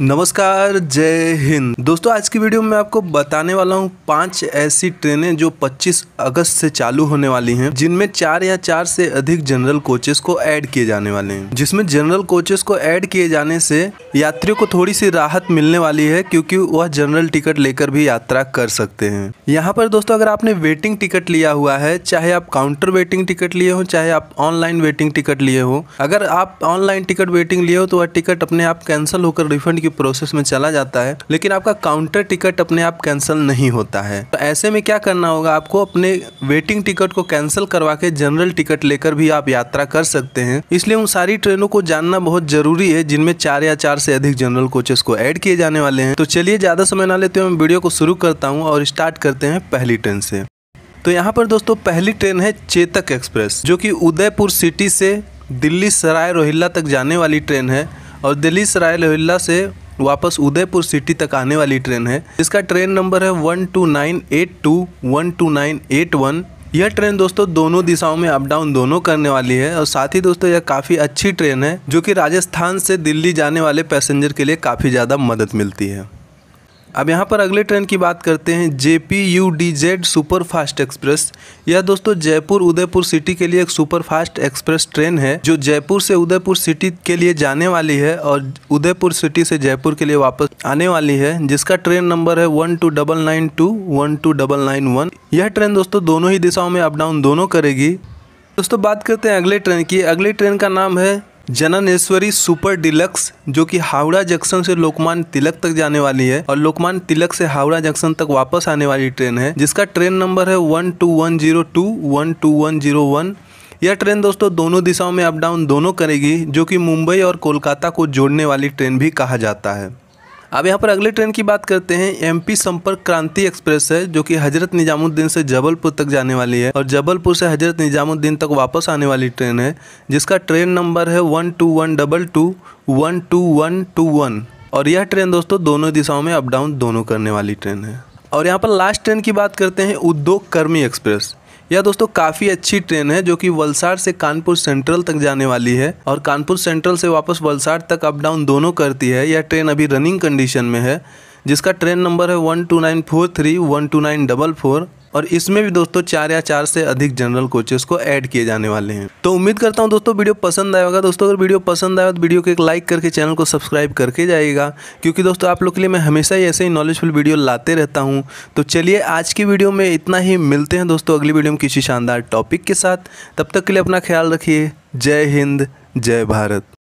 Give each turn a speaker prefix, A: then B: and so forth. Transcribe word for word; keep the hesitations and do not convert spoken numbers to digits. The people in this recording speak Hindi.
A: नमस्कार, जय हिंद। दोस्तों आज की वीडियो में मैं आपको बताने वाला हूँ पांच ऐसी ट्रेनें जो पच्चीस अगस्त से चालू होने वाली हैं, जिनमें चार या चार से अधिक जनरल कोचेस को ऐड किए जाने वाले हैं। जिसमें जनरल कोचेस को ऐड किए जाने से यात्रियों को थोड़ी सी राहत मिलने वाली है, क्योंकि वह जनरल टिकट लेकर भी यात्रा कर सकते हैं। यहाँ पर दोस्तों अगर आपने वेटिंग टिकट लिया हुआ है, चाहे आप काउंटर वेटिंग टिकट लिए हो, चाहे आप ऑनलाइन वेटिंग टिकट लिए हो, अगर आप ऑनलाइन टिकट वेटिंग लिए हो तो वह टिकट अपने आप कैंसिल होकर रिफंड की प्रोसेस में चला जाता है, लेकिन आपका काउंटर टिकट अपने आप कैंसिल नहीं होता है। तो ऐसे में क्या करना होगा, आपको अपने वेटिंग टिकट को कैंसिल करवा के जनरल टिकट लेकर भी आप यात्रा कर सकते हैं। इसलिए उन सारी ट्रेनों को जानना बहुत जरूरी है जिनमें चार या चार से अधिक जनरल कोचेस को ऐड किए जाने वाले हैं। तो चलिए ज्यादा समय ना लेते हुए मैं वीडियो को शुरू करता हूँ और स्टार्ट करते हैं पहली ट्रेन से। तो यहाँ पर दोस्तों पहली ट्रेन है चेतक एक्सप्रेस, जो कि उदयपुर सिटी से दिल्ली सराय रोहिल्ला तक जाने वाली ट्रेन है और दिल्ली सराय रोहिल्ला से वापस उदयपुर सिटी तक आने वाली ट्रेन है, जिसका ट्रेन नंबर है one two nine eight two one two nine eight one. यह ट्रेन दोस्तों दोनों दिशाओं में अप डाउन दोनों करने वाली है और साथ ही दोस्तों यह काफ़ी अच्छी ट्रेन है, जो कि राजस्थान से दिल्ली जाने वाले पैसेंजर के लिए काफ़ी ज़्यादा मदद मिलती है। अब यहाँ पर अगले ट्रेन की बात करते हैं, J P U D Z super fast express. यह दोस्तों जयपुर उदयपुर सिटी के लिए एक सुपर फास्ट एक्सप्रेस ट्रेन है, जो जयपुर से उदयपुर सिटी के लिए जाने वाली है और उदयपुर सिटी से जयपुर के लिए वापस आने वाली है, जिसका ट्रेन नंबर है one two double nine two one two double nine one. यह ट्रेन दोस्तों दोनों ही दिशाओं में अप डाउन दोनों करेगी। दोस्तों बात करते हैं अगले ट्रेन की। अगले ट्रेन का नाम है जननेश्वरी सुपर डिलक्स, जो कि हावड़ा जंक्शन से लोकमान्य तिलक तक जाने वाली है और लोकमान्य तिलक से हावड़ा जंक्शन तक वापस आने वाली ट्रेन है, जिसका ट्रेन नंबर है one two one zero two one two one zero one. यह ट्रेन दोस्तों दोनों दिशाओं में अप डाउन दोनों करेगी, जो कि मुंबई और कोलकाता को जोड़ने वाली ट्रेन भी कहा जाता है। अब यहाँ पर अगले ट्रेन की बात करते हैं। एमपी संपर्क क्रांति एक्सप्रेस है, जो कि हजरत निजामुद्दीन से जबलपुर तक जाने वाली है और जबलपुर से हजरत निजामुद्दीन तक वापस आने वाली ट्रेन है, जिसका ट्रेन नंबर है one two one double two one two one two one. और यह ट्रेन दोस्तों दोनों दिशाओं में अप डाउन दोनों करने वाली ट्रेन है। और यहाँ पर लास्ट ट्रेन की बात करते हैं, उद्योग कर्मी एक्सप्रेस। यह दोस्तों काफ़ी अच्छी ट्रेन है, जो कि वलसाड़ से कानपुर सेंट्रल तक जाने वाली है और कानपुर सेंट्रल से वापस वलसाड़ तक अप डाउन दोनों करती है। यह ट्रेन अभी रनिंग कंडीशन में है, जिसका ट्रेन नंबर है one two nine four three one two nine double four. और इसमें भी दोस्तों चार या चार से अधिक जनरल कोचेस को ऐड किए जाने वाले हैं। तो उम्मीद करता हूं दोस्तों वीडियो पसंद आया होगा। दोस्तों अगर वीडियो पसंद आया तो वीडियो को एक लाइक करके चैनल को सब्सक्राइब करके जाइएगा, क्योंकि दोस्तों आप लोग के लिए मैं हमेशा ही ऐसे ही नॉलेजफुल वीडियो लाते रहता हूं। तो चलिए आज की वीडियो में इतना ही, मिलते हैं दोस्तों अगली वीडियो में किसी शानदार टॉपिक के साथ। तब तक के लिए अपना ख्याल रखिए। जय हिंद, जय भारत।